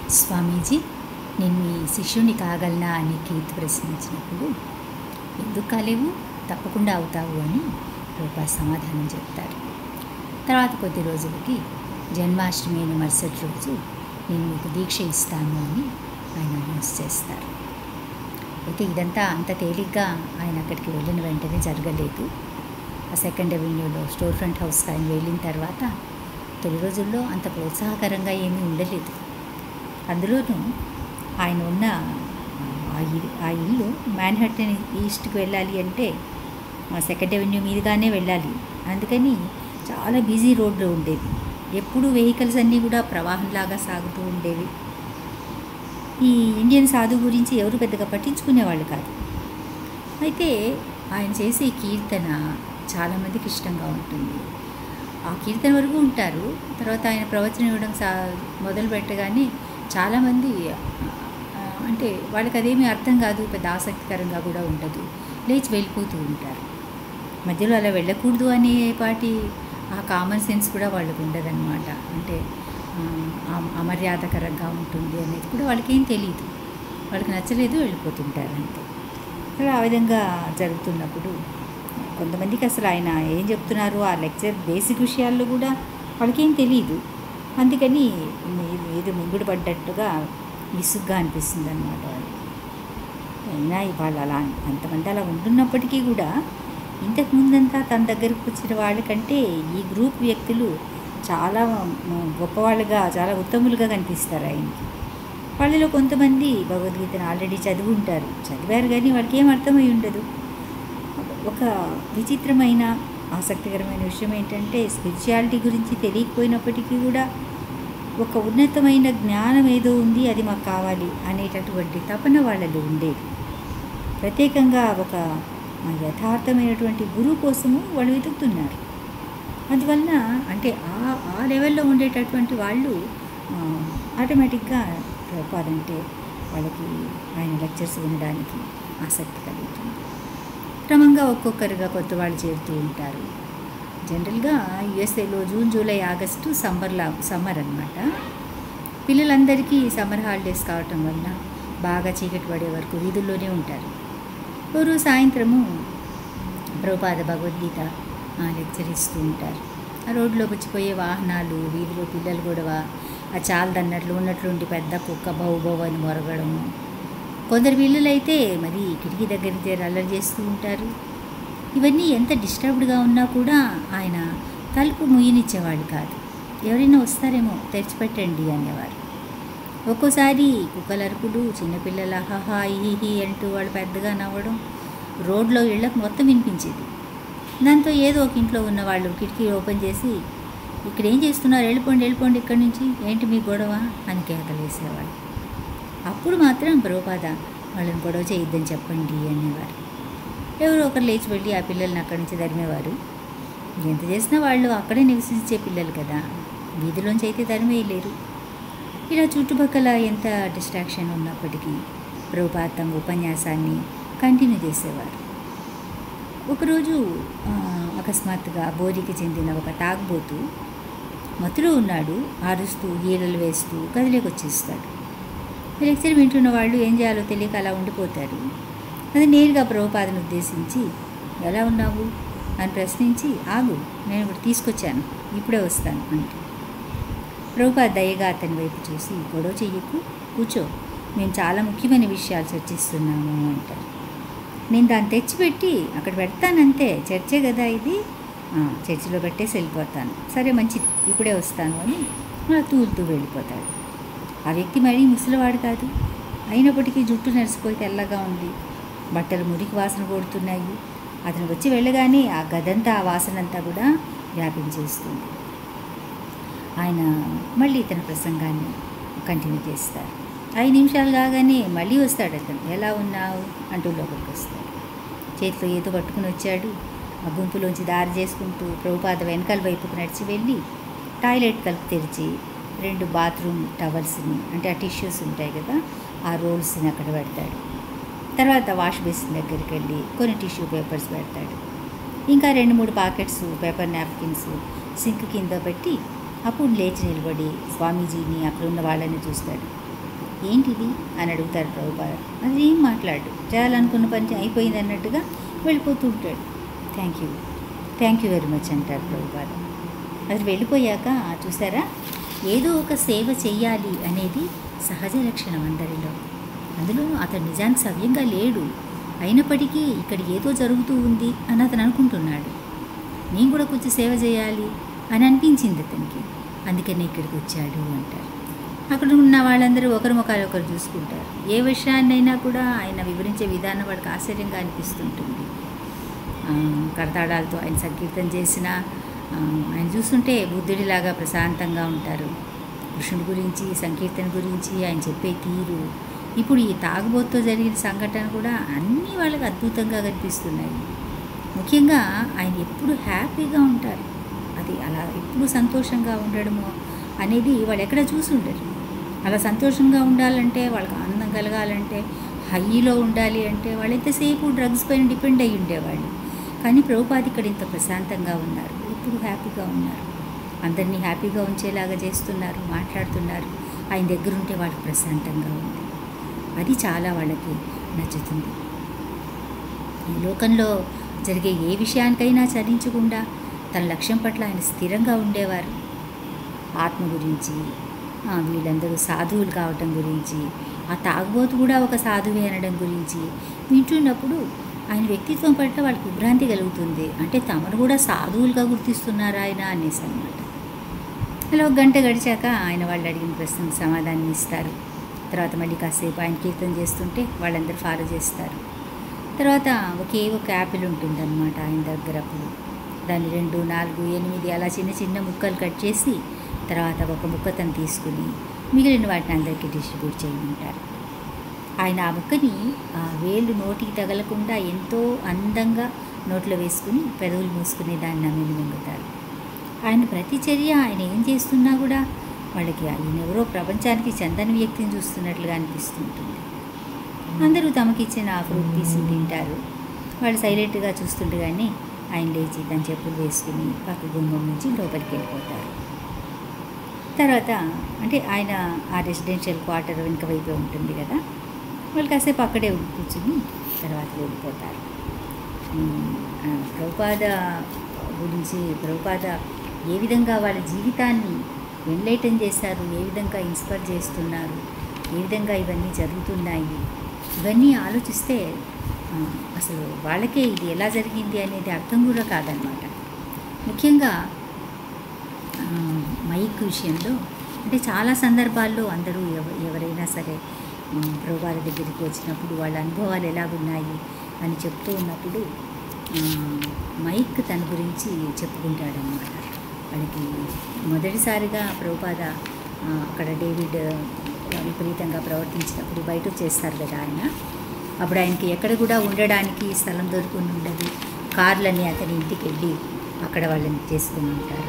స్వామీజీ, నేను మీ శిష్యుని కాగలనా అని కీర్తి ప్రశ్నించినప్పుడు, ఎందుకు కాలేవు, తప్పకుండా అవుతావు అని రూపా సమాధానం చెప్తారు. తర్వాత కొద్ది రోజులకి జన్మాష్టమి అయిన మరుసటి రోజు నేను మీకు దీక్ష ఇస్తాను అని ఆయన అనౌన్స్ చేస్తారు. అయితే ఇదంతా అంత తేలిగ్గా ఆయన అక్కడికి వెళ్ళిన వెంటనే జరగలేదు. ఆ సెకండ్ అవెన్యూలో స్టోర్ ఫ్రంట్ హౌస్కి ఆయన వెళ్ళిన తర్వాత తొలి రోజుల్లో అంత ప్రోత్సాహకరంగా ఏమీ ఉండలేదు. అందులోనూ ఆయన ఉన్న ఆ ఇల్లు మ్యాన్హట్టన్ ఈస్ట్కి వెళ్ళాలి అంటే సెకండ్ అవెన్యూ మీదుగానే వెళ్ళాలి. అందుకని చాలా బిజీ రోడ్లు ఉండేవి. ఎప్పుడూ వెహికల్స్ అన్నీ కూడా ప్రవాహంలాగా సాగుతూ ఉండేవి. ఈ ఇండియన్ సాధువు గురించి ఎవరు పెద్దగా పట్టించుకునేవాళ్ళు కాదు. అయితే ఆయన చేసే కీర్తన చాలామందికి ఇష్టంగా ఉంటుంది. ఆ కీర్తన వరకు ఉంటారు. తర్వాత ఆయన ప్రవచనం ఇవ్వడం మొదలు పెట్టగానే చాలామంది అంటే వాళ్ళకి అదేమీ అర్థం కాదు, పెద్ద ఆసక్తికరంగా కూడా ఉండదు, లేచి వెళ్ళిపోతూ ఉంటారు. మధ్యలో అలా వెళ్ళకూడదు అనే పాటి ఆ కామన్ సెన్స్ కూడా వాళ్ళకు ఉండదన్నమాట. అంటే అమర్యాదకరంగా ఉంటుంది అనేది కూడా వాళ్ళకి ఏం తెలియదు, వాళ్ళకి నచ్చలేదు, వెళ్ళిపోతుంటారు అంతే. అలా ఆ విధంగా జరుగుతున్నప్పుడు కొంతమందికి అసలు ఆయన ఏం చెప్తున్నారు, ఆ లెక్చర్ బేసిక్ విషయాల్లో కూడా వాళ్ళకేం తెలియదు. అందుకని ఏదో మింగుడు పడ్డట్టుగా విసుగ్గా అనిపిస్తుంది అన్నమాట వాళ్ళకి. అయినా వాళ్ళు అలా అంతమంది అలా ఉంటున్నప్పటికీ కూడా ఇంతకుముందంతా తన దగ్గరికి వచ్చిన వాళ్ళకంటే ఈ గ్రూప్ వ్యక్తులు చాలా గొప్పవాళ్ళుగా, చాలా ఉత్తములుగా కనిపిస్తారు ఆయనకి. వాళ్ళలో కొంతమంది భగవద్గీతను ఆల్రెడీ చదివారు కానీ వాళ్ళకి ఏం అర్థమై ఉండదు. ఒక విచిత్రమైన ఆసక్తికరమైన విషయం ఏంటంటే స్పిరిచువాలిటీ గురించి తెలియకపోయినప్పటికీ కూడా ఒక ఉన్నతమైన జ్ఞానం ఏదో ఉంది, అది మాకు కావాలి అనేటటువంటి తపన వాళ్ళలో ఉండేది. ప్రత్యేకంగా ఒక యథార్థమైనటువంటి గురువు కోసము వాళ్ళు వెతుకుతున్నారు. అందువలన అంటే ఆ లెవెల్లో ఉండేటటువంటి వాళ్ళు ఆటోమేటిక్గా ప్రభుపాదంటే వాళ్ళకి ఆయన లెక్చర్స్ వినడానికి ఆసక్తి కలుగుతుంది. క్రమంగా ఒక్కొక్కరుగా కొత్త వాళ్ళు చేరుతూ ఉంటారు. జనరల్గా యుఎస్ఏలో జూన్, జూలై, ఆగస్టు సమ్మర్ అన్నమాట. పిల్లలందరికీ సమ్మర్ హాలిడేస్ కావటం వల్ల బాగా చీకటి పడే వరకు వీధుల్లోనే ఉంటారు. రోజు సాయంత్రము ప్రభుపాద భగవద్గీత లెక్చర్ ఇస్తూ ఉంటారు. ఆ రోడ్లోకి వచ్చిపోయే వాహనాలు, వీధిలో పిల్లలు గొడవ, ఆ చాలదన్నట్లు ఉన్నట్లుండి పెద్ద కుక్క బౌ బౌ అని మొరగడము. కొందరు పిల్లలైతే మరి కిటికీ దగ్గరికి అల్లరి చేస్తూ ఉంటారు. ఇవన్నీ ఎంత డిస్టర్బ్డ్గా ఉన్నా కూడా ఆయన తలుపు ముయ్యనిచ్చేవాళ్ళు కాదు. ఎవరైనా వస్తారేమో తెరిచిపెట్టండి అనేవారు. ఒక్కోసారి కుక్కల అరుపులు, చిన్నపిల్లల హహా ఇహి అంటూ వాళ్ళు పెద్దగా నవ్వడం రోడ్లో ఇళ్ళకు మొత్తం వినిపించేది. దాంతో ఏదో ఒక ఇంట్లో ఉన్న వాళ్ళు కిటికీ ఓపెన్ చేసి, ఇక్కడ ఏం చేస్తున్నారు, వెళ్ళిపోండి ఇక్కడి నుంచి, ఏంటి మీ గొడవ అని కేకలేసేవాళ్ళు. అప్పుడు మాత్రం ప్రభుపాద వాళ్ళని గొడవ చేయొద్దని చెప్పండి అనేవారు. ఎవరో ఒకరు లేచి వెళ్ళి ఆ పిల్లల్ని అక్కడి నుంచి తరిమేవారు. ఎంత చేసినా వాళ్ళు అక్కడే నివసించే పిల్లలు కదా, వీధిలోంచి అయితే తరిమేయలేరు. ఇలా చుట్టుపక్కల ఎంత డిస్ట్రాక్షన్ ఉన్నప్పటికీ ప్రభుపాద తమ ఉపన్యాసాన్ని కంటిన్యూ చేసేవారు. ఒకరోజు అకస్మాత్తుగా బోరికి చెందిన ఒక తాగుబోతు మత్తులో ఉన్నాడు, అరుస్తూ ఈలలు వేస్తూ గదిలోకి వచ్చేస్తాడు. లెక్చర్ వింటున్న వాళ్ళు ఏం చేయాలో తెలియక అలా ఉండిపోతారు. అది నేరుగా ప్రభుపాదను ఉద్దేశించి, ఎలా ఉన్నావు అని ప్రశ్నించి, ఆగు, నేను ఇప్పుడు తీసుకొచ్చాను, ఇప్పుడే వస్తాను అంటే. ప్రభుపాద దయగా అతని వైపు చూసి, గొడవ చెయ్యకు, కూర్చో, మేము చాలా ముఖ్యమైన విషయాలు చర్చిస్తున్నాము అంటారు. నేను దాన్ని తెచ్చిపెట్టి అక్కడ పెడతానంతే, చర్చే కదా ఇది, చర్చిలో పెట్టేసి వెళ్ళిపోతాను, సరే మంచిది, ఇప్పుడే వస్తాను అని అలా తూలుతూ వెళ్ళిపోతాడు. ఆ వ్యక్తి మరీ ముసలివాడు కాదు, అయినప్పటికీ జుట్టు నెరిసిపోయి తెల్లగా ఉంది, బట్టలు మురికి వాసన కొడుతున్నాయి. అతను వచ్చి వెళ్ళగానే ఆ గదంతా, ఆ వాసనంతా కూడా వ్యాపించేస్తుంది. ఆయన మళ్ళీ తన ప్రసంగాన్ని కంటిన్యూ చేస్తారు. 5 నిమిషాలు కాగానే మళ్ళీ వస్తాడు అతను. ఎలా ఉన్నావు అంటూ లోపలికి వస్తాడు. చేతిలో ఏదో పట్టుకుని వచ్చాడు. ఆ గుంపులోంచి దారి చేసుకుంటూ ప్రభుపాద వెనకాల వైపుకు నడిచి వెళ్ళి టాయిలెట్ తలుపు తెరిచి 2 బాత్రూమ్ టవల్స్ని, అంటే ఆ టిష్యూస్ ఉంటాయి కదా, ఆ రోల్స్ని అక్కడ పెడతాడు. తర్వాత వాష్ బేసిన్ దగ్గరికి వెళ్ళి కొన్ని టిష్యూ పేపర్స్ పెడతాడు. ఇంకా 2-3 పాకెట్స్ పేపర్ నాప్కిన్స్ సింక్ కింద పెట్టి అప్పుడు లేచి నిలబడి స్వామీజీని, అక్కడ ఉన్న వాళ్ళని చూస్తాడు. ఏంటిది అని అడుగుతారు ప్రభుపాద. అది ఏం మాట్లాడు, చేయాలనుకున్న పని అయిపోయింది అన్నట్టుగా వెళ్ళిపోతూ ఉంటాడు. థ్యాంక్ యూ వెరీ మచ్ అంటారు ప్రభుపాద. అది వెళ్ళిపోయాక చూసారా, ఏదో ఒక సేవ చెయ్యాలి అనేది సహజ లక్షణం అందరిలో. అందులో అతను నిజానికి సవ్యంగా లేడు, అయినప్పటికీ ఇక్కడ ఏదో జరుగుతూ ఉంది అని అతను అనుకుంటున్నాడు. నేను కూడా కొంచెం సేవ చేయాలి అని అనిపించింది అతనికి, అందుకని ఇక్కడికి వచ్చాడు అంటారు. అక్కడ ఉన్న వాళ్ళందరూ ఒకరి ముఖాలు ఒకరు చూసుకుంటారు. ఏ విషయాన్నైనా కూడా ఆయన వివరించే విధానం వాడికి ఆశ్చర్యంగా అనిపిస్తుంటుంది. కరతాళాలతో ఆయన సంకీర్తన చేసిన ఆయన చూస్తుంటే బుద్ధుడిలాగా ప్రశాంతంగా ఉంటారు. కృష్ణుడి గురించి, సంకీర్తన గురించి ఆయన చెప్పే తీరు, ఇప్పుడు ఈ తాగుబోతుతో జరిగిన సంఘటన కూడా అన్నీ వాళ్ళకి అద్భుతంగా కనిపిస్తున్నాయి. ముఖ్యంగా ఆయన ఎప్పుడు హ్యాపీగా ఉంటారు. అది అలా ఎప్పుడు సంతోషంగా ఉండడము అనేది వాళ్ళు ఎక్కడ చూసి ఉండరు. అలా సంతోషంగా ఉండాలంటే, వాళ్ళకి ఆనందం కలగాలంటే, హైలో ఉండాలి అంటే వాళ్ళు ఎంతసేపు డ్రగ్స్ పైన డిపెండ్ అయ్యి ఉండేవాళ్ళు. కానీ ప్రభుపాద ఇక్కడ ఇంత ప్రశాంతంగా ఉన్నారు, ఎప్పుడు హ్యాపీగా ఉన్నారు, అందరినీ హ్యాపీగా ఉంచేలాగా చేస్తున్నారు, మాట్లాడుతున్నారు. ఆయన దగ్గర ఉంటే వాళ్ళకి ప్రశాంతంగా ఉంది. అది చాలా వాళ్ళకి నచ్చుతుంది. ఈ లోకంలో జరిగే ఏ విషయానికైనా చలించకుండా తన లక్ష్యం పట్ల ఆయన స్థిరంగా ఉండేవారు. ఆత్మ గురించి, వీళ్ళందరూ సాధువులు కావటం గురించి, ఆ తాగుబోతు కూడా ఒక సాధువే అనడం గురించి వింటున్నప్పుడు ఆయన వ్యక్తిత్వం పట్ల వాళ్ళకి విభ్రాంతి కలుగుతుంది. అంటే తమను కూడా సాధువులుగా గుర్తిస్తున్నారు ఆయన అనేసి అన్నమాట. అలా ఒక గంట గడిచాక ఆయన వాళ్ళు అడిగిన ప్రశ్నకు సమాధానం ఇస్తారు. తర్వాత మళ్ళీ కాసేపు ఆయన కీర్తన చేస్తుంటే వాళ్ళందరూ ఫాలో చేస్తారు. తర్వాత ఒకే ఒక యాపిల్ ఉంటుందన్నమాట ఆయన దగ్గర. అప్పుడు దాన్ని 2, 4, 8 అలా చిన్న చిన్న ముక్కలు కట్ చేసి తర్వాత ఒక ముక్క తను తీసుకుని మిగిలిన వాటిని అందరికీ డిస్ట్రిబ్యూట్ చేయమంటారు. ఆయన ఆ ముక్కని వేళ్ళు నోటికి తగలకుండా ఎంతో అందంగా నోట్లో వేసుకుని పెదవులు మూసుకుని దాన్ని నమిలి మింగుతారు. ఆయన ప్రతి చర్య, ఆయన ఏం చేస్తున్నా కూడా వాళ్ళకి ఆయన ఎవరో ప్రపంచానికి చెందని వ్యక్తిని చూస్తున్నట్లుగా అనిపిస్తుంటుంది. అందరూ తమకిచ్చిన ఆ ఫ్రూట్ పీస్ని తింటారు. వాళ్ళు సైలెంట్గా చూస్తుండగానే ఆయన లేచి తన చెప్పులు వేసుకుని పక్క గుమ్మం నుంచి లోపలికి వెళ్ళిపోతారు. తర్వాత అంటే ఆయన ఆ రెసిడెన్షియల్ క్వార్టర్ వెనుక వైపు ఉంటుంది కదా, వాళ్ళు కాసేపు అక్కడే కూర్చుని తర్వాత వెళ్ళిపోతారు. ప్రభుపాద గురించి, ప్రభుపాద ఏ విధంగా వాళ్ళ జీవితాన్ని ఎన్లైటన్ చేశారు, ఏ విధంగా ఇన్స్పైర్ చేస్తున్నారు, ఏ విధంగా ఇవన్నీ జరుగుతున్నాయి, ఇవన్నీ ఆలోచిస్తే అసలు వాళ్ళకే ఇది ఎలా జరిగింది అనేది అర్థం కూడా కాదనమాట. ముఖ్యంగా మైక్ విషయంలో అంటే చాలా సందర్భాల్లో అందరూ ఎవరైనా సరే ప్రభుపాద దగ్గరికి వచ్చినప్పుడు వాళ్ళ అనుభవాలు ఎలాగున్నాయి అని చెప్తూ ఉన్నప్పుడు మైక్ తన గురించి చెప్పుకుంటాడనమాట. వాళ్ళకి మొదటిసారిగా ప్రభుపాద అక్కడ డేవిడ్ విపరీతంగా ప్రవర్తించినప్పుడు బయటకు చేస్తారు కదా ఆయన. అప్పుడు ఆయనకి ఎక్కడ కూడా ఉండడానికి స్థలం దొరుకుని ఉండదు. కార్లన్నీ అతని ఇంటికి వెళ్ళి అక్కడ వాళ్ళని చేసుకుని ఉంటారు.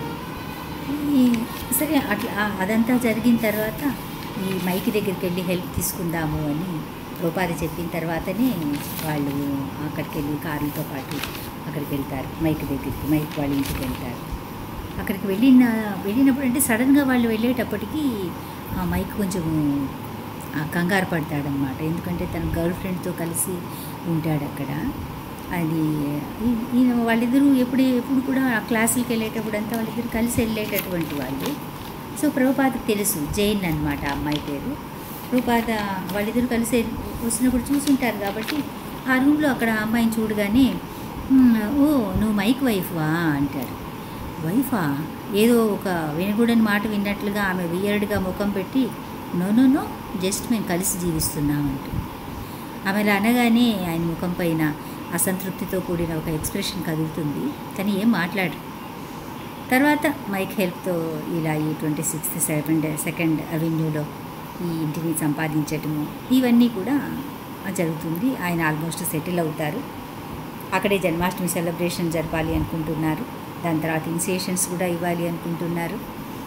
సరే అట్లా అదంతా జరిగిన తర్వాత ఈ మైక్ దగ్గరికి వెళ్ళి హెల్ప్ తీసుకుందాము అని ప్రభుపాద చెప్పిన తర్వాతనే వాళ్ళు అక్కడికి వెళ్ళి కార్లతో పాటు అక్కడికి వెళ్తారు. మైక్ దగ్గరికి, మైక్ వాళ్ళ ఇంటికి వెళ్తారు. అక్కడికి వెళ్ళినప్పుడు అంటే సడన్గా వాళ్ళు వెళ్ళేటప్పటికి ఆ మైక్ కొంచెం కంగారు పడతాడనమాట. ఎందుకంటే తన గర్ల్ ఫ్రెండ్తో కలిసి ఉంటాడు అక్కడ. అది వాళ్ళిద్దరూ ఎప్పుడు కూడా ఆ క్లాసులకి వెళ్ళేటప్పుడు అంతా వాళ్ళిద్దరు కలిసి వెళ్ళేటటువంటి వాళ్ళు. సో ప్రభుపాదకు తెలుసు, జైన్ అనమాట ఆ అమ్మాయి పేరు. ప్రభుపాద వాళ్ళిద్దరూ కలిసి వచ్చినప్పుడు చూసుంటారు కాబట్టి ఆ రూమ్లో అక్కడ ఆ అమ్మాయిని చూడగానే, ఓ నువ్వు మైక్ వైఫ్వా అంటారు. వైఫా? ఏదో ఒక వినకూడని మాట విన్నట్లుగా ఆమె వియర్డ్గా ముఖం పెట్టి, నో జస్ట్ మేము కలిసి జీవిస్తున్నామంటుంది. ఆమె అలా అనగానే ఆయన ముఖం పైన అసంతృప్తితో కూడిన ఒక ఎక్స్ప్రెషన్ కదులుతుంది, కానీ ఏం మాట్లాడరు. తర్వాత మైక్ హెల్ప్తో ఇలా ఈ 26th సెకండ్ అవెన్యూలో ఈ ఇంటిని సంపాదించటము ఇవన్నీ కూడా జరుగుతుంది. ఆయన ఆల్మోస్ట్ సెటిల్ అవుతారు. అక్కడే జన్మాష్టమి సెలబ్రేషన్ జరపాలి అనుకుంటున్నారు. దాని తర్వాత ఇనిషియేషన్స్ కూడా ఇవ్వాలి అనుకుంటున్నారు.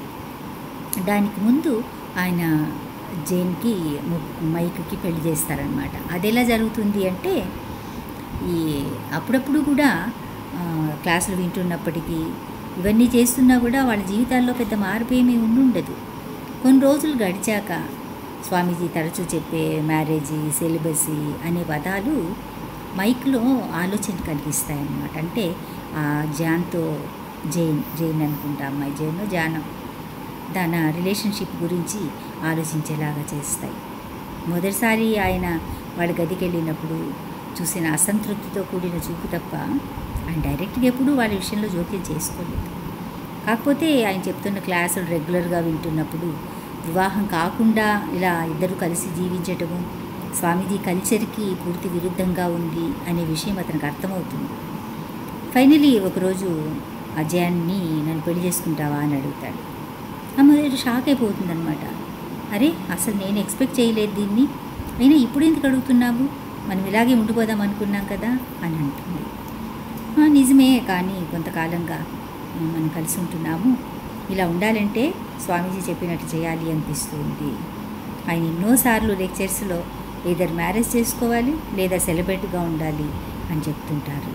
దానికి ముందు ఆయన జైన్కి మైక్కి పెళ్లి చేస్తారనమాట. అది ఎలా జరుగుతుంది అంటే, ఈ అప్పుడప్పుడు కూడా క్లాసులు వింటున్నప్పటికీ ఇవన్నీ చేస్తున్నా కూడా వాళ్ళ జీవితాల్లో పెద్ద మార్పు ఏమీ ఉండదు. కొన్ని రోజులు గడిచాక స్వామీజీ తరచూ చెప్పే మ్యారేజీ, సెలిబసీ అనే పదాలు మైక్లో ఆలోచన కలిగిస్తాయన్నమాట. అంటే ఆ జాన్తో జైన్ అనుకుంటా, అమ్మాయి జానం తన రిలేషన్షిప్ గురించి ఆలోచించేలాగా చేస్తాయి. మొదటిసారి ఆయన వాళ్ళ గదికి వెళ్ళినప్పుడు చూసిన అసంతృప్తితో కూడిన చూపు తప్ప ఆయన డైరెక్ట్గా ఎప్పుడూ వాళ్ళ విషయంలో జోక్యం చేసుకోలేదు. కాకపోతే ఆయన చెప్తున్న క్లాసులు రెగ్యులర్గా వింటున్నప్పుడు వివాహం కాకుండా ఇలా ఇద్దరు కలిసి జీవించటము స్వామీజీ కల్చర్కి పూర్తి విరుద్ధంగా ఉంది అనే విషయం అతనికి అర్థమవుతుంది. ఫైనలీ ఒకరోజు అజయాన్ని నన్ను పెళ్లి చేసుకుంటావా అని అడుగుతాడు. అమ్మ షాక్ అయిపోతుందనమాట. అరే అసలు నేను ఎక్స్పెక్ట్ చేయలేదు దీన్ని, అయినా ఇప్పుడు ఎందుకు అడుగుతున్నావు, మనం ఇలాగే ఉండిపోదాం అనుకున్నాం కదా అని అంటుంది. నిజమే, కానీ కొంతకాలంగా మనం కలిసి ఉంటున్నాము, ఇలా ఉండాలంటే స్వామీజీ చెప్పినట్టు చేయాలి అనిపిస్తుంది. ఆయన ఎన్నోసార్లు లెక్చర్స్లో ఏదర్ మ్యారేజ్ చేసుకోవాలి లేదా సెలబ్రేట్గా ఉండాలి అని చెప్తుంటారు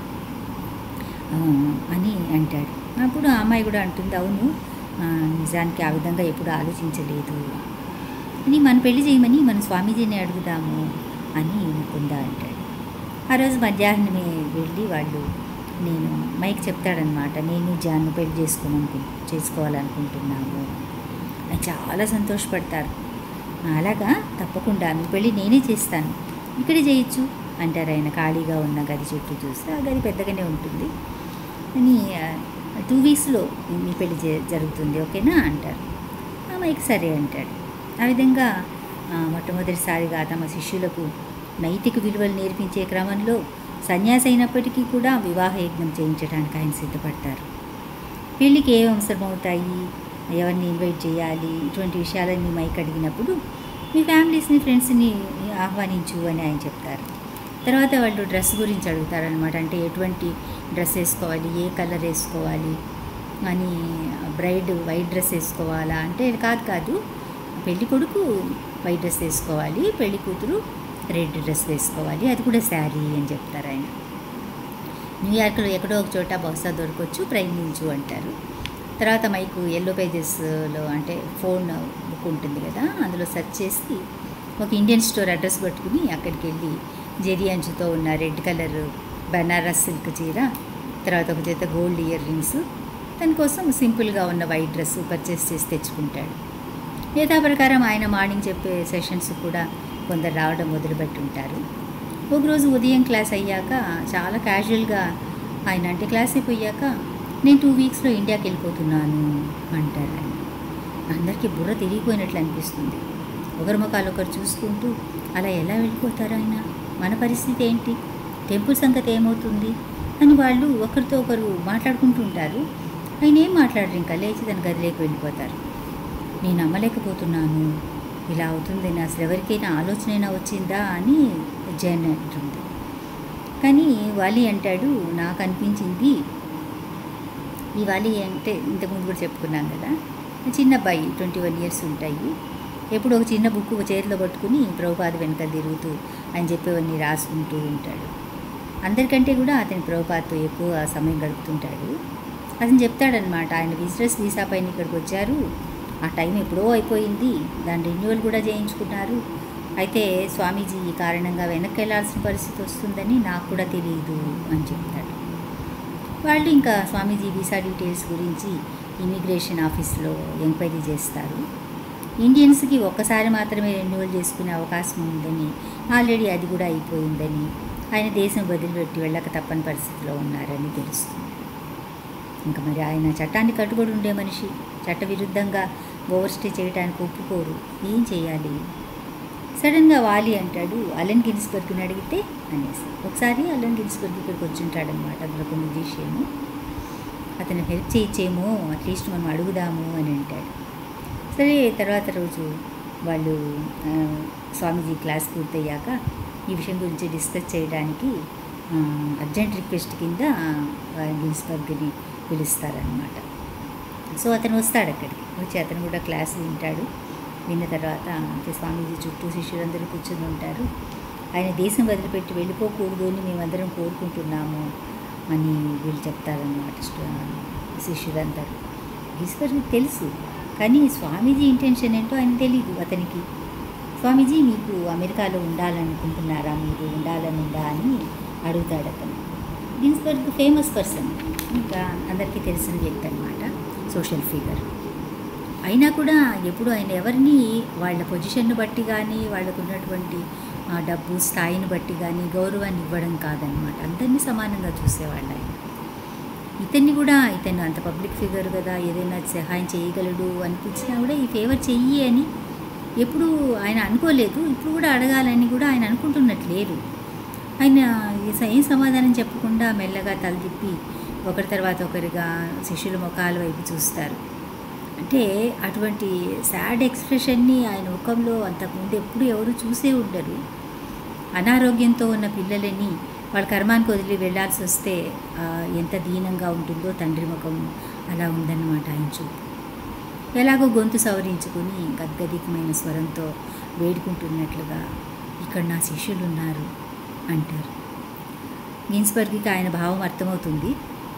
అని అంటాడు. అప్పుడు ఆ అమ్మాయి కూడా అంటుంది, అవును నిజానికి ఆ విధంగా ఎప్పుడు ఆలోచించలేదు అని, మన పెళ్లి చేయమని మన స్వామీజీని అడుగుదాము అని ముకుంద అంటాడు. ఆ రోజు మధ్యాహ్నమే వెళ్ళి వాళ్ళు నేను మైక్ చెప్తాడనమాట, నేను జాన్ను పెళ్లి చేసుకోవాలనుకుంటున్నాము అని చాలా సంతోషపడతారు. అలాగా, తప్పకుండా మీ పెళ్ళి నేనే చేస్తాను, ఇక్కడే చేయొచ్చు అంటారు ఆయన. ఖాళీగా ఉన్న గది చుట్టూ చూస్తే ఆ గది పెద్దగానే ఉంటుంది అని, 2 వీక్స్లో మీ పెళ్లి జరుగుతుంది, ఓకేనా అంటారు. ఆ మైక్ సరే అంటాడు. ఆ విధంగా మొట్టమొదటిసారిగా తమ శిష్యులకు నైతిక విలువలు నేర్పించే క్రమంలో సన్యాసి అయినప్పటికీ కూడా వివాహ యజ్ఞం చేయించడానికి ఆయన సిద్ధపడతారు. పెళ్ళికి ఏం అవసరమవుతాయి, ఎవరిని ఇన్వైట్ చేయాలి, ఇటువంటి విషయాలన్నీ మైక్ అడిగినప్పుడు మీ ఫ్యామిలీస్ని, ఫ్రెండ్స్ని ఆహ్వానించు అని ఆయన చెప్తారు. తర్వాత వాళ్ళు డ్రెస్ గురించి అడుగుతారనమాట. అంటే ఎటువంటి డ్రెస్ వేసుకోవాలి, ఏ కలర్ వేసుకోవాలి అని. బ్రైడ్ వైట్ డ్రెస్ వేసుకోవాలా అంటే కాదు, పెళ్లి కొడుకు వైట్ డ్రెస్ వేసుకోవాలి, పెళ్లి కూతురు రెడ్ డ్రెస్ వేసుకోవాలి, అది కూడా శారీ అని చెప్తారు ఆయన. న్యూయార్క్లో ఎక్కడో ఒక చోట బహుశా దొరకవచ్చు, ప్రయత్నించు అంటారు. తర్వాత మైకు ఎల్లో పేజెస్లో అంటే ఫోన్ బుక్ ఉంటుంది కదా, అందులో సెర్చ్ చేసి ఒక ఇండియన్ స్టోర్ అడ్రస్ పట్టుకుని అక్కడికి వెళ్ళి జెరీ అంచుతో ఉన్న రెడ్ కలర్ బనారస్ సిల్క్ చీర, తర్వాత ఒక చేత గోల్డ్ ఇయర్ రింగ్స్, దానికోసం సింపుల్గా ఉన్న వైట్ డ్రెస్ పర్చేస్ చేసి తెచ్చుకుంటాడు. యథాప్రకారం ఆయన మార్నింగ్ చెప్పే సెషన్స్ కూడా కొందరు రావడం మొదలుపెట్టి ఉంటారు. ఒకరోజు ఉదయం క్లాస్ అయ్యాక చాలా క్యాజువల్గా ఆయన అంటే క్లాస్ అయిపోయాక నేను 2 వీక్స్లో ఇండియాకి వెళ్ళిపోతున్నాను అంటారు ఆయన. అందరికీ బుర్ర తిరిగిపోయినట్లు అనిపిస్తుంది. ఒకరి ముఖాలు ఒకరు చూసుకుంటూ అలా ఎలా వెళ్ళిపోతారు ఆయన, మన పరిస్థితి ఏంటి, టెంపుల్ సంగతి ఏమవుతుంది అని వాళ్ళు ఒకరితో ఒకరు మాట్లాడుకుంటూ ఉంటారు. ఆయన ఏం మాట్లాడరు, ఇంకా లేచి తన గదిలోకి వెళ్ళిపోతారు. నేను నమ్మలేకపోతున్నాను, ఇలా అవుతుందని అసలు ఎవరికైనా ఆలోచన అయినా వచ్చిందా అని జైన్ అంటుంది. కానీ వాలి అంటాడు, నాకు అనిపించింది, ఈ వాలి అంటే ఇంతకుముందు కూడా చెప్పుకున్నాం కదా, చిన్న అబ్బాయి 21 ఇయర్స్ ఉంటాయి, ఎప్పుడు ఒక చిన్న బుక్ చేతిలో పట్టుకుని ప్రభుపాద వెనక తిరుగుతూ ఆయన చెప్పేవన్నీ రాసుకుంటూ ఉంటాడు. అందరికంటే కూడా అతని ప్రభుపాదతో ఎక్కువ సమయం గడుపుతుంటాడు. అతను చెప్తాడనమాట, ఆయన బిజినెస్ వీసా పైన ఇక్కడికి వచ్చారు, ఆ టైం ఎప్పుడో అయిపోయింది, దాని రెన్యువల్ కూడా చేయించుకున్నారు, అయితే స్వామీజీ ఈ కారణంగా వెనక్కి వెళ్ళాల్సిన పరిస్థితి వస్తుందని నాకు కూడా తెలియదు అని చెప్తాడు. వాళ్ళు ఇంకా స్వామీజీ వీసా డీటెయిల్స్ గురించి ఇమిగ్రేషన్ ఆఫీస్లో ఎంక్వైరీ చేస్తారు. ఇండియన్స్కి ఒక్కసారి మాత్రమే రెన్యువల్ చేసుకునే అవకాశం ఉందని, ఆల్రెడీ అది కూడా అయిపోయిందని, ఆయన దేశం వదిలిపెట్టి వెళ్ళక తప్పని పరిస్థితిలో ఉన్నారని తెలుస్తుంది. ఇంకా మరి ఆయన చట్టాన్ని కట్టుబడి ఉండే మనిషి, చట్టవిరుద్ధంగా ఓవర్స్టే చేయడానికి ఒప్పుకోరు, ఏం చేయాలి? సడన్గా వాలి అంటాడు, అలెన్ గిన్స్బర్గ్ని అడిగితే అనేసి. ఒకసారి అలెన్ గిన్స్బర్గ్ ఇక్కడికి వచ్చి ఉంటాడనమాట, అందులో కొన్ని మ్యూజిషియను. అతను హెల్ప్ చేయొచ్చేమో, అట్లీస్ట్ మనం అడుగుదాము అని అంటాడు. సరే, తర్వాత రోజు వాళ్ళు స్వామీజీ క్లాస్ పూర్తయ్యాక ఈ విషయం గురించి డిస్కస్ చేయడానికి అర్జెంట్ రిక్వెస్ట్ కింద గిన్స్బర్గ్ని పిలుస్తారనమాట. సో అతను వస్తాడు, అక్కడికి వచ్చి అతను కూడా క్లాస్ వింటాడు. విన్న తర్వాత స్వామీజీ చుట్టూ శిష్యులందరూ కూర్చొని ఉంటారు. ఆయన దేశం వదిలిపెట్టి వెళ్ళిపోకూడదు అని మేమందరం కోరుకుంటున్నాము అని వీళ్ళు చెప్తారనమాట శిష్యులందరూ. గిన్స్బర్గ్కి తెలుసు, కానీ స్వామీజీ ఇంటెన్షన్ ఏంటో ఆయన తెలీదు అతనికి. స్వామీజీ మీకు అమెరికాలో ఉండాలనుకుంటున్నారా, మీరు ఉండాలనుందా అని అడుగుతాడు అతను. గిన్స్బర్గ్ ఫేమస్ పర్సన్, ఇంకా అందరికీ తెలిసిన వ్యక్తి అనమాట, సోషల్ ఫిగర్. అయినా కూడా ఎప్పుడు ఆయన ఎవరిని వాళ్ళ పొజిషన్ను బట్టి కానీ, వాళ్ళకు ఉన్నటువంటి డబ్బు స్థాయిని బట్టి కానీ గౌరవాన్ని ఇవ్వడం కాదనమాట. అందరినీ సమానంగా చూసేవాళ్ళు ఆయన. ఇతన్ని కూడా, ఇతను అంత పబ్లిక్ ఫిగర్ కదా, ఏదైనా సహాయం చేయగలడు అనిపించినా కూడా ఈ ఫేవర్ చెయ్యి అని ఎప్పుడు ఆయన అనుకోలేదు. ఇప్పుడు కూడా అడగాలని కూడా ఆయన అనుకుంటున్నట్లేరు. ఆయన ఏం సమాధానం చెప్పకుండా మెల్లగా తలదిప్పి ఒకరి తర్వాత ఒకరిగా శిష్యుల ముఖాల వైపు చూస్తారు. అంటే అటువంటి సాడ్ ఎక్స్ప్రెషన్ని ఆయన ముఖంలో అంతకుముందు ఎప్పుడు ఎవరు చూసే ఉండరు. అనారోగ్యంతో ఉన్న పిల్లలని వాళ్ళ కర్మానికి వదిలి వెళ్ళాల్సి వస్తే ఎంత దీనంగా ఉంటుందో తండ్రి ముఖం అలా ఉందన్నమాట ఆయన చూపు. ఎలాగో గొంతు సవరించుకుని గద్గదికమైన స్వరంతో వేడుకుంటున్నట్లుగా, ఇక్కడ నా శిష్యులు ఉన్నారు అంటారు. గిన్స్బర్గ్కి ఆయన భావం అర్థమవుతుంది.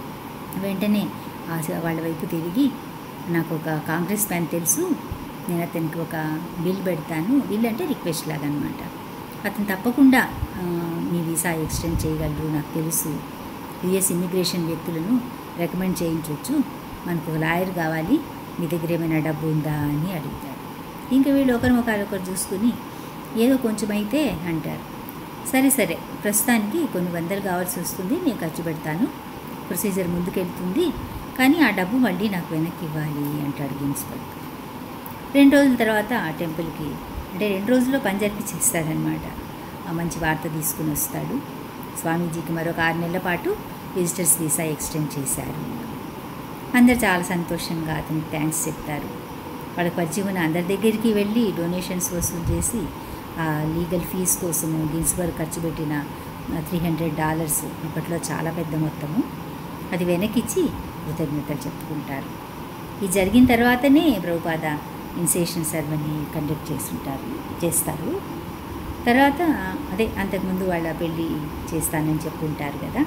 వెంటనే వాళ్ళ వైపు తిరిగి, నాకు ఒక కాంగ్రెస్ మ్యాన్ తెలుసు, నేను అతనికి ఒక బిల్ పెడతాను. బిల్ అంటే రిక్వెస్ట్ లాగా అనమాట. అతను తప్పకుండా మీ వీసా ఎక్స్టెండ్ చేయగలరు, నాకు తెలుసు. యుఎస్ ఇమ్మిగ్రేషన్ వ్యక్తులను రికమెండ్ చేయించవచ్చు. మనకు ఒక లాయర్ కావాలి, మీ దగ్గర ఏమైనా డబ్బు ఉందా అని అడుగుతారు. ఇంకా వీళ్ళు ఒకరు చూసుకుని ఏదో కొంచెం అయితే అంటారు. సరే ప్రస్తుతానికి కొన్ని వందలు కావాల్సి వస్తుంది, నేను ఖర్చు పెడతాను, ప్రొసీజర్ ముందుకెళ్తుంది, కానీ ఆ డబ్బు మళ్ళీ నాకు వెనక్కి ఇవ్వాలి అంటాడు గిన్స్బర్గ్. 2 రోజుల తర్వాత ఆ టెంపుల్కి, అంటే 2 రోజుల్లో పని జరిపించేస్తాడనమాట. ఆ మంచి వార్త తీసుకుని వస్తాడు. స్వామీజీకి మరొక 6 నెలల పాటు విజిటర్స్ వీసా ఎక్స్టెండ్ చేశారు. అందరు చాలా సంతోషంగా అతనికి థ్యాంక్స్ చెప్తారు. వాళ్ళకి పరిచయం ఉన్న అందరి దగ్గరికి వెళ్ళి డొనేషన్స్ వసూలు చేసి ఆ లీగల్ ఫీజు కోసము గిన్స్బర్గ్ ఖర్చు పెట్టిన $300, అప్పట్లో చాలా పెద్ద మొత్తము, అది వెనక్కిచ్చి కృతజ్ఞతలు చెప్పుకుంటారు. ఇది జరిగిన తర్వాతనే ప్రభుపాద ఇన్సేషన్ సెరమనీ కండక్ట్ చేస్తారు. తర్వాత అంతకుముందు వాళ్ళ పెళ్ళి చేస్తానని చెప్పుకుంటారు కదా,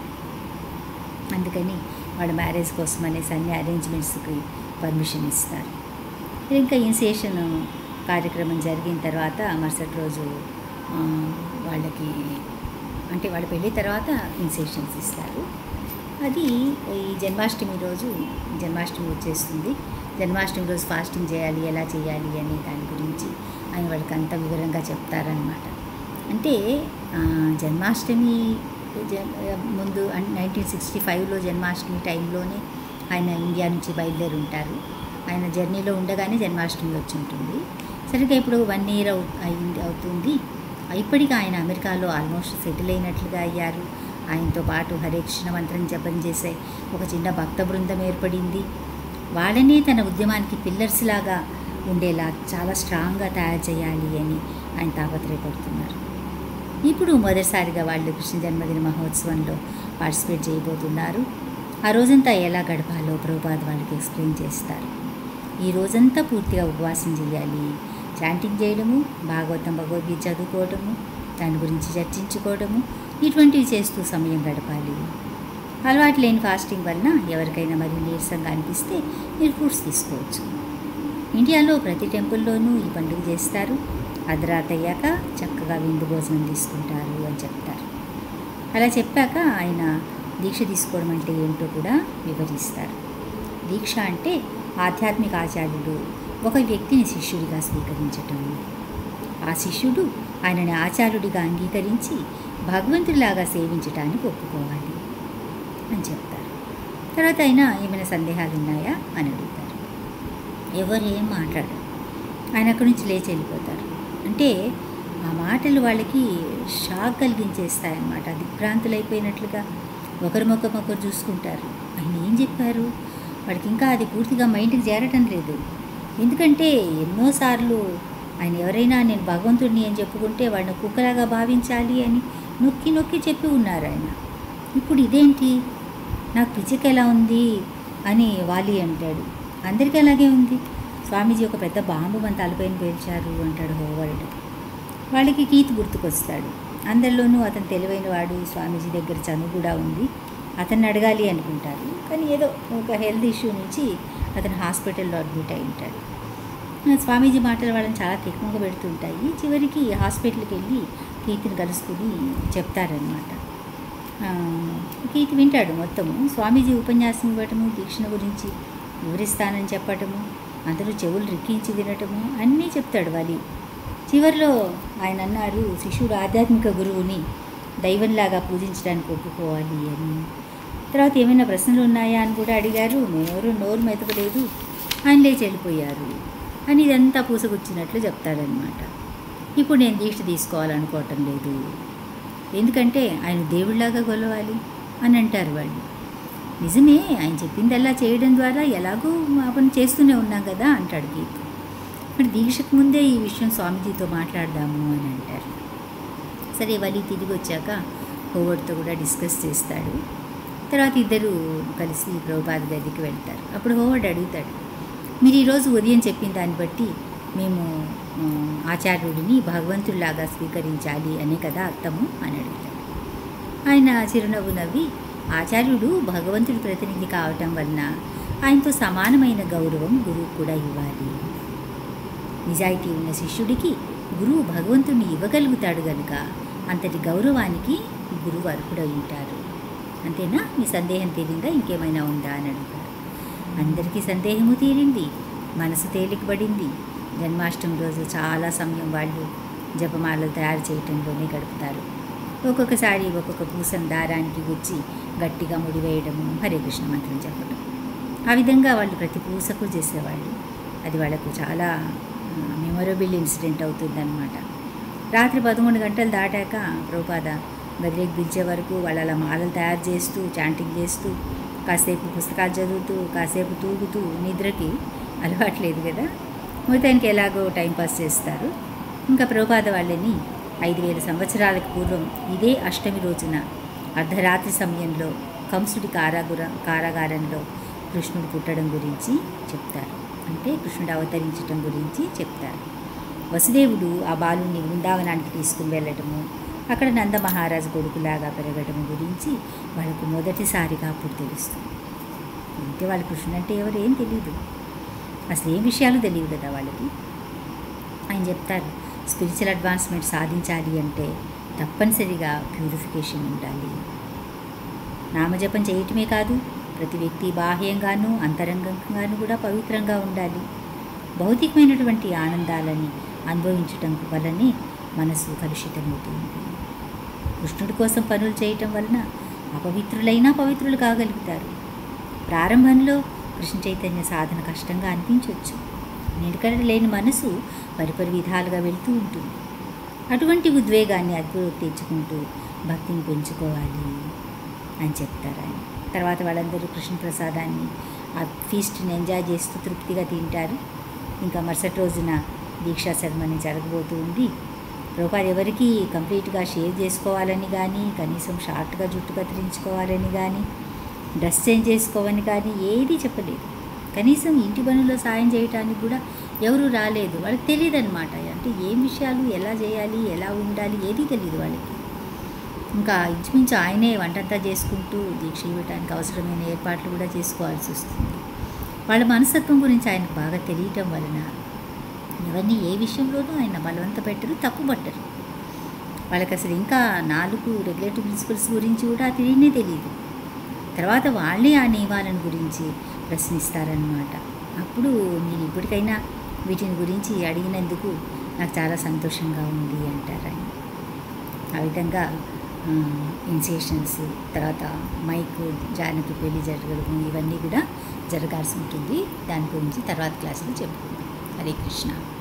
అందుకని వాళ్ళ మ్యారేజ్ కోసం అనేసి అన్ని అరేంజ్మెంట్స్కి పర్మిషన్ ఇస్తారు. ఇంకా ఇన్సేషన్ కార్యక్రమం జరిగిన తర్వాత మరుసటి రోజు వాళ్ళకి, అంటే వాళ్ళ పెళ్ళి తర్వాత ఇన్సేషన్స్ ఇస్తారు. అది ఈ జన్మాష్టమి వచ్చేస్తుంది. జన్మాష్టమి రోజు ఫాస్టింగ్ చేయాలి, ఎలా చేయాలి అనే దాని గురించి ఆయన వాళ్ళకి అంత వివరంగా చెప్తారనమాట. అంటే జన్మాష్టమి ముందు 1965లో జన్మాష్టమి టైంలోనే ఆయన ఇండియా నుంచి బయలుదేరి ఉంటారు. ఆయన జర్నీలో ఉండగానే జన్మాష్టమి వచ్చి ఉంటుంది. సరిగ్గా ఇప్పుడు 1 year అవుతుంది. ఇప్పటికీ ఆయన అమెరికాలో ఆల్మోస్ట్ సెటిల్ అయినట్లుగా అయ్యారు. ఆయనతో పాటు హరే కృష్ణ మంత్రం జపం చేసే ఒక చిన్న భక్త బృందం ఏర్పడింది. వాళ్ళనే తన ఉద్యమానికి పిల్లర్స్ లాగా ఉండేలా చాలా స్ట్రాంగ్గా తయారు చేయాలి అని ఆయన తాపత్రయపడుతున్నారు. ఇప్పుడు మొదటిసారిగా వాళ్ళు కృష్ణ జన్మదిన మహోత్సవంలో పార్టిసిపేట్ చేయబోతున్నారు. ఆ రోజంతా ఎలా గడపాలో ప్రభుపాద వాళ్ళకి ఎక్స్ప్లెయిన్ చేస్తారు. ఈ రోజంతా పూర్తిగా ఉపవాసం చేయాలి, చాంటింగ్ చేయడము, భగవద్గీత చదువుకోవడము, దాని గురించి చర్చించుకోవడము, ఇటువంటివి చేస్తూ సమయం గడపాలి. అలవాటు లేని ఫాస్టింగ్ వలన ఎవరికైనా మరి నీరసంగా అనిపిస్తే మీరు ఫ్రూట్స్ తీసుకోవచ్చు. ఇండియాలో ప్రతి టెంపుల్లోనూ ఈ పండుగ చేస్తారు. అర్ధరాత్రి అయ్యాక చక్కగా విందు భోజనం తీసుకుంటారు అని చెప్తారు. అలా చెప్పాక ఆయన దీక్ష తీసుకోవడం అంటే ఏంటో కూడా వివరిస్తారు. దీక్ష అంటే ఆధ్యాత్మిక ఆచార్యుడు ఒక వ్యక్తిని శిష్యుడిగా స్వీకరించటం, ఆ శిష్యుడు ఆయనని ఆచార్యుడిగా అంగీకరించి భగవంతుడిలాగా సేవించటానికి ఒప్పుకోవాలి అని చెప్తారు. తర్వాత ఆయన ఏమైనా సందేహాలు ఉన్నాయా అని అడుగుతారు. ఎవరు ఏం మాట్లాడరు. ఆయన అక్కడి నుంచి లేచి వెళ్ళిపోతారు. అంటే ఆ మాటలు వాళ్ళకి షాక్ కలిగించేస్తాయన్నమాట. దిగ్భ్రాంతులైపోయినట్లుగా ఒకరి ముఖం ఒకరు చూసుకుంటారు. ఆయన ఏం చెప్పారు వాడికి ఇంకా అది పూర్తిగా మైండ్కి చేరటం లేదు. ఎందుకంటే ఎన్నోసార్లు ఆయన ఎవరైనా నేను భగవంతుడిని అని చెప్పుకుంటే వాడిని కుక్కలాగా భావించాలి అని నొక్కి నొక్కి చెప్పి ఉన్నారు ఆయన. ఇప్పుడు ఇదేంటి, నాకు పిచ్చిక ఎలా ఉంది అని వాలి అంటాడు. అందరికీ అలాగే ఉంది. స్వామీజీ ఒక పెద్ద బాంబు మన తలపైన పేల్చారు అంటాడు హోవర్డ్. వాళ్ళకి కీత్ గుర్తుకొస్తాడు. అందరిలోనూ అతను తెలివైన వాడు, స్వామీజీ దగ్గర చనువు కూడా ఉంది, అతన్ని అడగాలి అనుకుంటారు. కానీ ఏదో ఒక హెల్త్ ఇష్యూ నుంచి అతను హాస్పిటల్లో అడ్మిట్ అయి ఉంటాడు. స్వామీజీ మాటలు వాళ్ళని చాలా తిక్కుమగా పెడుతుంటాయి. చివరికి హాస్పిటల్కి వెళ్ళి కీర్తిని కలుసుకుని చెప్తారనమాట. కీర్తి వింటాడు మొత్తము. స్వామీజీ ఉపన్యాసం ఇవ్వటము, దీక్షణ గురించి వివరిస్తానని చెప్పటము, అందరూ చెవులు రిక్కించి వినటము అన్నీ చెప్తాడు వాలి. చివరిలో ఆయన అన్నారు, శిష్యుడు ఆధ్యాత్మిక గురువుని దైవంలాగా పూజించడానికి ఒప్పుకోవాలి అని. తర్వాత ఏమైనా ప్రశ్నలు ఉన్నాయా అని కూడా అడిగారు. మేమెవరూ నోరు మెతకలేదు, ఆయన లేచి వెళ్ళిపోయారు అని ఇదంతా పూసగుచ్చినట్లు చెప్తాడనమాట. ఇప్పుడు నేను దీక్ష తీసుకోవాలనుకోవటం లేదు, ఎందుకంటే ఆయన దేవుళ్ళలాగా కొలవాలి అని అంటారు వాళ్ళు. నిజమే, ఆయన చెప్పిందల్లా చేయడం ద్వారా ఎలాగో మనం చేస్తూనే ఉన్నాం కదా అంటాడు గీత్. ఇప్పుడు దీక్షకు ముందే ఈ విషయం స్వామీజీతో మాట్లాడదాము అని అంటారు. సరే, వాళ్ళు తిరిగి వచ్చాక హోవర్డ్తో కూడా డిస్కస్ చేస్తాడు. తర్వాత ఇద్దరు కలిసి ప్రభుపాద దగ్గరికి వెళ్తారు. అప్పుడు హోవర్డ్ అడుగుతాడు, మీరు ఈరోజు ఉదయం చెప్పిన దాన్ని బట్టి మేము ఆచార్యుడిని భగవంతుడిలాగా స్వీకరించాలి అనే కదా అర్థము అని అడుగుతాడు. ఆయన చిరునవ్వు నవ్వి, ఆచార్యుడు భగవంతుడి ప్రతినిధి కావటం వలన ఆయనతో సమానమైన గౌరవం గురువు కూడా ఇవ్వాలి. నిజాయితీ ఉన్న శిష్యుడికి గురువు భగవంతుడిని ఇవ్వగలుగుతాడు కనుక అంతటి గౌరవానికి గురువు అర్హుడై ఉంటారు. అంతేనా? మీ సందేహం తీరిందా? ఇంకేమైనా ఉందా అని అడుగుతారు. అందరికీ సందేహము తీరింది, మనసు తేలికబడింది. జన్మాష్టమి రోజు చాలా సమయం వాళ్ళు జపమాలలు తయారు చేయటంలోనే గడుపుతారు. ఒక్కొక్కసారి ఒక్కొక్క పూసను దారానికి గుచ్చి గట్టిగా ముడివేయడము, హరే కృష్ణ మంత్రం చెప్పడం, ఆ విధంగా వాళ్ళు ప్రతి పూసకు చేసేవాళ్ళు. అది వాళ్ళకు చాలా మెమొరబుల్ ఇన్సిడెంట్ అవుతుందన్నమాట. రాత్రి 11 గంటలు దాటాక ప్రభుపాద గదిలోకి పిలిచే వరకు వాళ్ళు అలా మాలలు తయారు చేస్తూ, చాంటింగ్ చేస్తూ, కాసేపు పుస్తకాలు చదువుతూ, కాసేపు తూగుతూ, నిద్రకి అలవాట్లేదు కదా, మొత్తానికి ఎలాగో టైంపాస్ చేస్తారు. ఇంకా ప్రభుపాద వాళ్ళని 5000 సంవత్సరాలకు పూర్వం ఇదే అష్టమి రోజున అర్ధరాత్రి సమయంలో కంసుడి కారాగారంలో కృష్ణుడు పుట్టడం గురించి చెప్తారు. అంటే కృష్ణుడు అవతరించడం గురించి చెప్తారు. వసుదేవుడు ఆ బాలుని బృందావనానికి తీసుకుని వెళ్ళటము, అక్కడ నందమహారాజు కొడుకులాగా పెరగడం గురించి వాళ్ళకు మొదటిసారిగా అప్పుడు తెలుస్తుంది. అంటే వాళ్ళు కృష్ణుడు అంటే ఎవరు ఏం తెలియదు, అసలు ఏం విషయాలు తెలియదు కదా వాళ్ళకి. ఆయన చెప్తారు, స్పిరిచువల్ అడ్వాన్స్మెంట్ సాధించాలి అంటే తప్పనిసరిగా ప్యూరిఫికేషన్ ఉండాలి. నామజపం చేయటమే కాదు, ప్రతి వ్యక్తి బాహ్యంగానూ అంతరంగంగానూ కూడా పవిత్రంగా ఉండాలి. భౌతికమైనటువంటి ఆనందాలని అనుభవించటం వల్లనే మనసు కలుషితమవుతుంది. కృష్ణుడి కోసం పనులు చేయటం వలన అపవిత్రులైనా పవిత్రులు కాగలుగుతారు. ప్రారంభంలో కృష్ణ చైతన్య సాధన కష్టంగా అనిపించవచ్చు. నిలకడ లేని మనసు పరిపరి విధాలుగా వెళ్తూ ఉంటుంది. అటువంటి ఉద్వేగాన్ని అదుపులోకి తెచ్చుకుంటూ భక్తిని పెంచుకోవాలి అని చెప్తారు ఆయన. తర్వాత వాళ్ళందరూ కృష్ణ ప్రసాదాన్ని, ఆ ఫీస్ట్ని ఎంజాయ్ చేస్తూ తృప్తిగా తింటారు. ఇంకా మరుసటి రోజున దీక్షా సెరమనీ జరగబోతూ ఉంది. ప్రభుపాద ఎవరికి కంప్లీట్గా షేవ్ చేసుకోవాలని కానీ, కనీసం షార్ట్గా జుట్టు కత్తిరించుకోవాలని కానీ, డ్రెస్ చేంజ్ చేసుకోవాలని కానీ ఏదీ చెప్పలేదు. కనీసం ఇంటి పనుల్లో సాయం చేయడానికి కూడా ఎవరు రాలేదు. వాళ్ళకి తెలియదు అనమాట, అంటే ఏం విషయాలు ఎలా చేయాలి, ఎలా ఉండాలి ఏదీ తెలియదు వాళ్ళకి. ఇంకా ఇంచుమించు ఆయనే వంటంతా చేసుకుంటూ దీక్ష ఇవ్వడానికి అవసరమైన ఏర్పాట్లు కూడా చేసుకోవాల్సి వస్తుంది. వాళ్ళ మనస్తత్వం గురించి ఆయనకు బాగా తెలియటం వలన ఎవరిని ఏ విషయంలోనూ ఆయన బలవంత పెట్టరు, తప్పు పట్టరు. వాళ్ళకి అసలు ఇంకా 4 రెగ్యులేటరీ ప్రిన్సిపల్స్ గురించి కూడా తెలియదు. తర్వాత వాళ్ళే ఆ నియమాలను గురించి ప్రశ్నిస్తారనమాట. అప్పుడు నేను ఇప్పటికైనా వీటిని గురించి అడిగినందుకు నాకు చాలా సంతోషంగా ఉంది అంటారు ఆయన. ఆ విధంగా ఇనిషియేషన్స్, తర్వాత మైక్ జానకి పెళ్లి జరగడం ఇవన్నీ కూడా జరగాల్సి ఉంటుంది. దాని గురించి తర్వాత క్లాసులో చెప్పుకుందాం. హరే కృష్ణ.